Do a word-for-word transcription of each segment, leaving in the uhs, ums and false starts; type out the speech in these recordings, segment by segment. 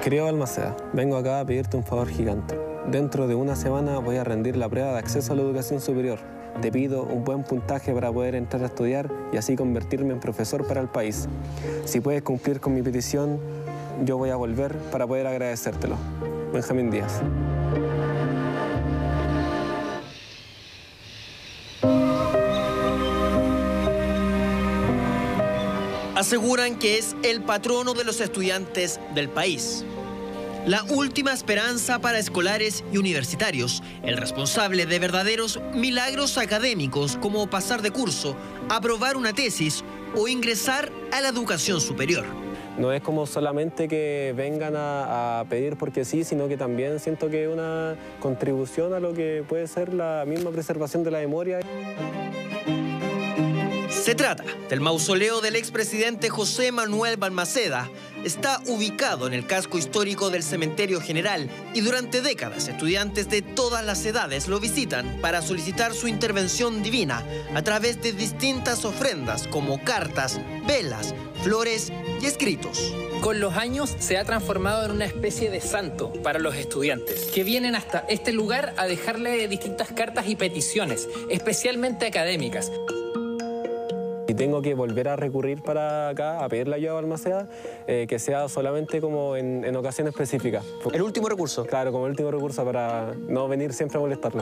Querido Balmaceda, vengo acá a pedirte un favor gigante. Dentro de una semana voy a rendir la prueba de acceso a la educación superior. Te pido un buen puntaje para poder entrar a estudiar y así convertirme en profesor para el país. Si puedes cumplir con mi petición, yo voy a volver para poder agradecértelo. Benjamín Díaz. Aseguran que es el patrono de los estudiantes del país. La última esperanza para escolares y universitarios, el responsable de verdaderos milagros académicos como pasar de curso, aprobar una tesis o ingresar a la educación superior. No es como solamente que vengan a, a pedir porque sí, sino que también siento que es una contribución a lo que puede ser la misma preservación de la memoria. Se trata del mausoleo del expresidente José Manuel Balmaceda. Está ubicado en el casco histórico del Cementerio General y durante décadas estudiantes de todas las edades lo visitan para solicitar su intervención divina a través de distintas ofrendas como cartas, velas, flores y escritos. Con los años se ha transformado en una especie de santo para los estudiantes, que vienen hasta este lugar a dejarle distintas cartas y peticiones, especialmente académicas. Y tengo que volver a recurrir para acá a pedir la ayuda a Balmaceda, eh, que sea solamente como en, en ocasiones específicas. ¿El último recurso? Claro, como el último recurso para no venir siempre a molestarlo.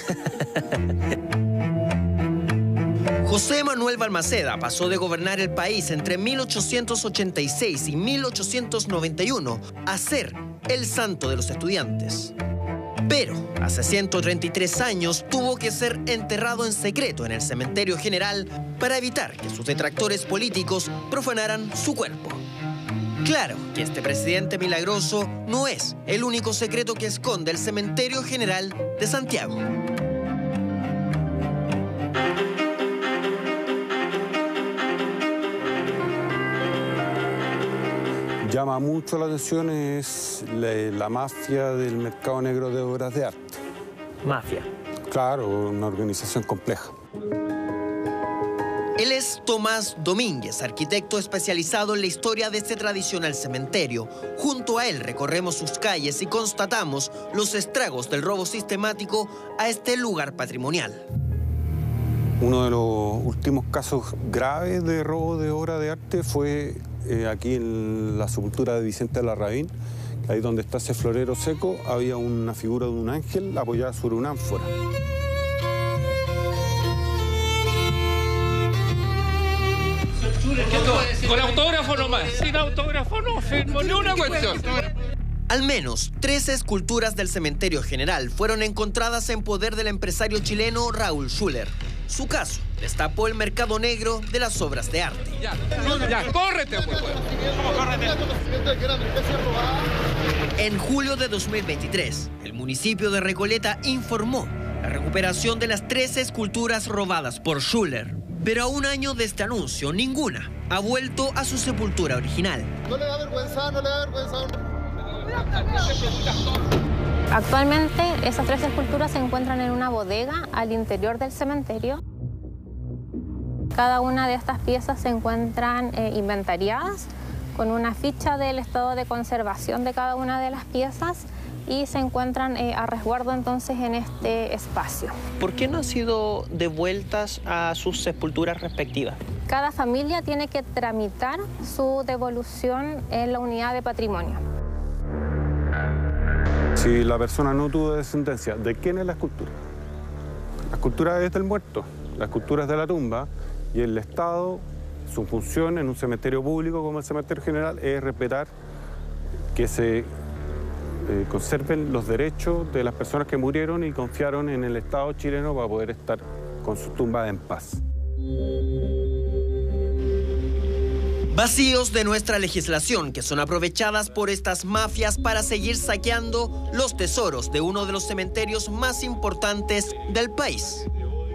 José Manuel Balmaceda pasó de gobernar el país entre mil ochocientos ochenta y seis y mil ochocientos noventa y uno a ser el santo de los estudiantes. Pero hace ciento treinta y tres años tuvo que ser enterrado en secreto en el Cementerio General para evitar que sus detractores políticos profanaran su cuerpo. Claro que este presidente milagroso no es el único secreto que esconde el Cementerio General de Santiago. Llama mucho la atención es la, la mafia del mercado negro de obras de arte. Mafia. Claro, una organización compleja. Él es Tomás Domínguez, arquitecto especializado en la historia de este tradicional cementerio. Junto a él recorremos sus calles y constatamos los estragos del robo sistemático a este lugar patrimonial. Uno de los últimos casos graves de robo de obra de arte fue eh, aquí en la sepultura de Vicente Larraín. Ahí donde está ese florero seco había una figura de un ángel apoyada sobre una ánfora. Con autógrafo nomás, sin autógrafo no firmo ni una cuestión. Al menos tres esculturas del Cementerio General fueron encontradas en poder del empresario chileno Raúl Schuller. Su caso destapó el mercado negro de las obras de arte. Ya, ya, córrete, pues. En julio de dos mil veintitrés, el municipio de Recoleta informó la recuperación de las tres esculturas robadas por Schuller. Pero a un año de este anuncio, ninguna ha vuelto a su sepultura original. No le da vergüenza, no le da vergüenza. Actualmente, esas tres esculturas se encuentran en una bodega al interior del cementerio. Cada una de estas piezas se encuentran eh, inventariadas con una ficha del estado de conservación de cada una de las piezas y se encuentran eh, a resguardo entonces en este espacio. ¿Por qué no han sido devueltas a sus sepulturas respectivas? Cada familia tiene que tramitar su devolución en la unidad de patrimonio. Si la persona no tuvo descendencia, ¿de quién es la escultura? La escultura es del muerto, la escultura es de la tumba y el Estado, su función en un cementerio público como el Cementerio General es respetar que se eh, conserven los derechos de las personas que murieron y confiaron en el Estado chileno para poder estar con su tumba en paz. Vacíos de nuestra legislación que son aprovechadas por estas mafias para seguir saqueando los tesoros de uno de los cementerios más importantes del país.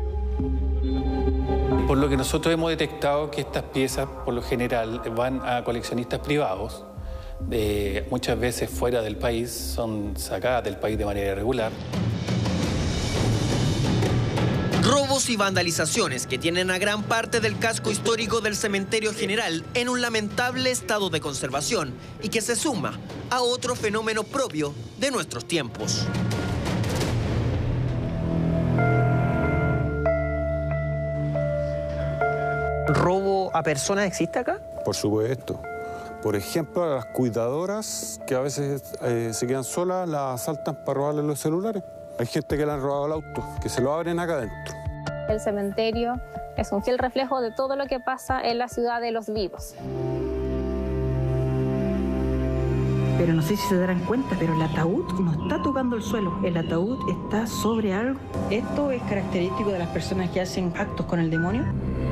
Por lo que nosotros hemos detectado que estas piezas, por lo general, van a coleccionistas privados, de, muchas veces fuera del país, son sacadas del país de manera irregular. Robo robos y vandalizaciones que tienen a gran parte del casco histórico del Cementerio General en un lamentable estado de conservación y que se suma a otro fenómeno propio de nuestros tiempos. ¿Robo a personas existe acá? Por supuesto. Por ejemplo, a las cuidadoras que a veces eh, se quedan solas, las asaltan para robarles los celulares. Hay gente que le han robado el auto, que se lo abren acá adentro. El cementerio es un fiel reflejo de todo lo que pasa en la ciudad de los vivos. Pero no sé si se darán cuenta, pero el ataúd no está tocando el suelo. El ataúd está sobre algo. ¿Esto es característico de las personas que hacen actos con el demonio?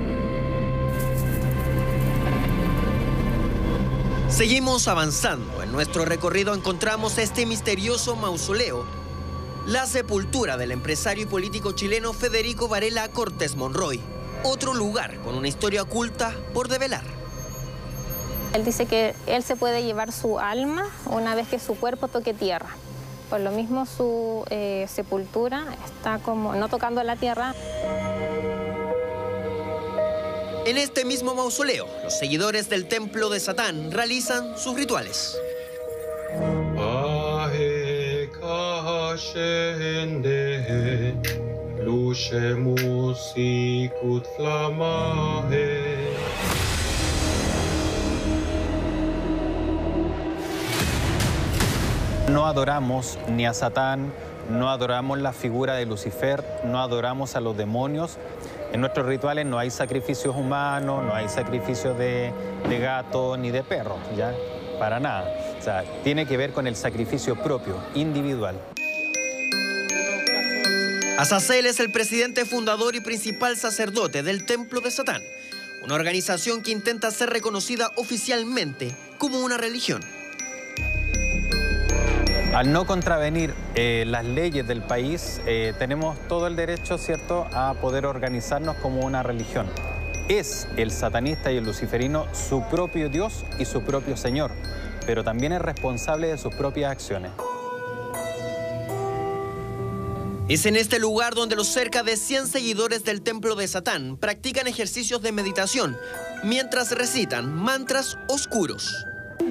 Seguimos avanzando. En nuestro recorrido encontramos este misterioso mausoleo, la sepultura del empresario y político chileno Federico Varela Cortés Monroy. Otro lugar con una historia oculta por develar. Él dice que él se puede llevar su alma una vez que su cuerpo toque tierra. Por lo mismo su eh, sepultura está como no tocando la tierra. En este mismo mausoleo, los seguidores del templo de Satán realizan sus rituales. No adoramos ni a Satán, no adoramos la figura de Lucifer, no adoramos a los demonios. En nuestros rituales no hay sacrificios humanos, no hay sacrificios de, de gato ni de perro, ¿ya? Para nada. O sea, tiene que ver con el sacrificio propio, individual. Azazel es el presidente fundador y principal sacerdote del Templo de Satán, una organización que intenta ser reconocida oficialmente como una religión. Al no contravenir eh, las leyes del país, eh, tenemos todo el derecho, ¿cierto?, a poder organizarnos como una religión. Es el satanista y el luciferino su propio Dios y su propio Señor, pero también es responsable de sus propias acciones. Es en este lugar donde los cerca de cien seguidores del Templo de Satán practican ejercicios de meditación mientras recitan mantras oscuros.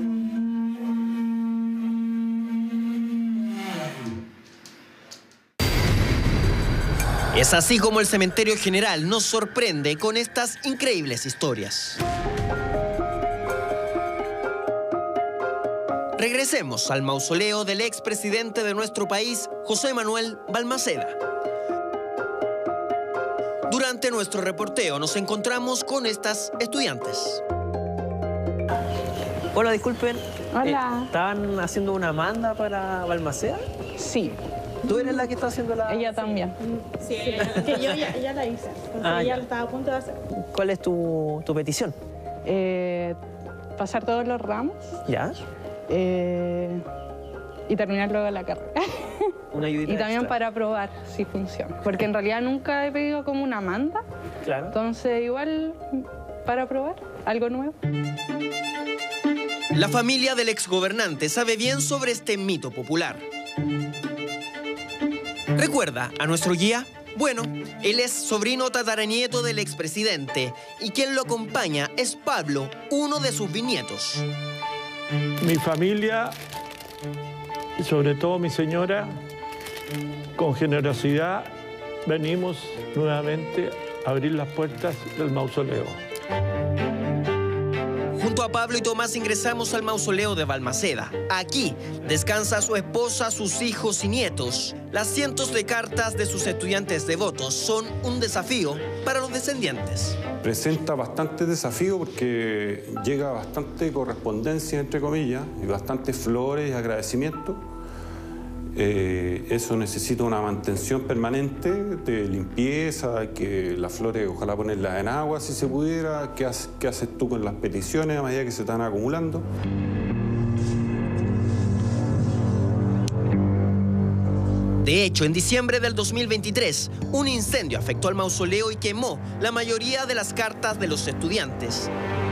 Es así como el Cementerio General nos sorprende con estas increíbles historias. Regresemos al mausoleo del expresidente de nuestro país, José Manuel Balmaceda. Durante nuestro reporteo nos encontramos con estas estudiantes. Hola, disculpen. Hola. Eh, ¿Estaban haciendo una manda para Balmaceda? Sí. ¿Tú eres la que está haciendo la...? Ella también. Sí, que yo ya, ya la hice. Entonces ah, ella ya. estaba a punto de hacer. ¿Cuál es tu, tu petición? Eh, pasar todos los ramos. ¿Ya? Eh, y terminar luego la carrera. Una ayudita Y también extra. para probar si funciona. Porque en realidad nunca he pedido como una manda. Claro. Entonces igual para probar algo nuevo. La familia del exgobernante sabe bien sobre este mito popular. ¿Recuerda a nuestro guía? Bueno, él es sobrino tataranieto del expresidente y quien lo acompaña es Pablo, uno de sus bisnietos. Mi familia, y sobre todo mi señora, con generosidad venimos nuevamente a abrir las puertas del mausoleo. Junto a Pablo y Tomás ingresamos al mausoleo de Balmaceda. Aquí descansa su esposa, sus hijos y nietos. Las cientos de cartas de sus estudiantes devotos son un desafío para los descendientes. Presenta bastante desafío porque llega bastante correspondencia, entre comillas, y bastantes flores y agradecimientos. Eh, eso necesita una mantención permanente de limpieza, que las flores ojalá ponerlas en agua si se pudiera. ¿Qué haces, qué haces tú con las peticiones a medida que se están acumulando? De hecho, en diciembre del dos mil veintitrés, un incendio afectó al mausoleo y quemó la mayoría de las cartas de los estudiantes.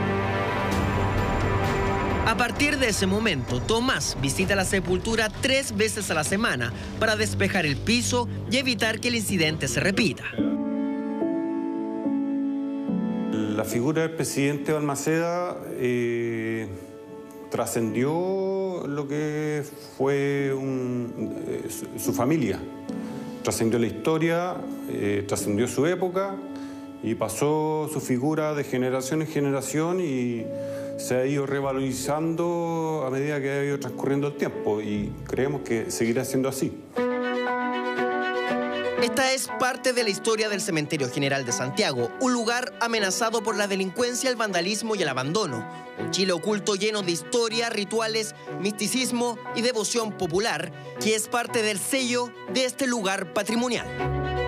A partir de ese momento, Tomás visita la sepultura tres veces a la semana para despejar el piso y evitar que el incidente se repita. la figura del presidente Balmaceda eh, trascendió lo que fue un, eh, su, su familia, trascendió la historia, eh, trascendió su época y pasó su figura de generación en generación y se ha ido revalorizando a medida que ha ido transcurriendo el tiempo y creemos que seguirá siendo así. Esta es parte de la historia del Cementerio General de Santiago, un lugar amenazado por la delincuencia, el vandalismo y el abandono. Un Chile oculto lleno de historia, rituales, misticismo y devoción popular, que es parte del sello de este lugar patrimonial.